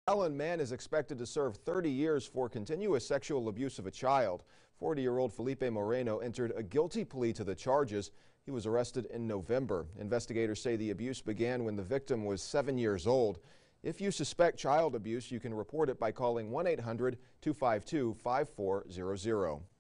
McAllen Man is expected to serve 30 years for continuous sexual abuse of a child. 40-year-old Felipe Moreno entered a guilty plea to the charges. He was arrested in November. Investigators say the abuse began when the victim was 7 years old. If you suspect child abuse, you can report it by calling 1-800-252-5400.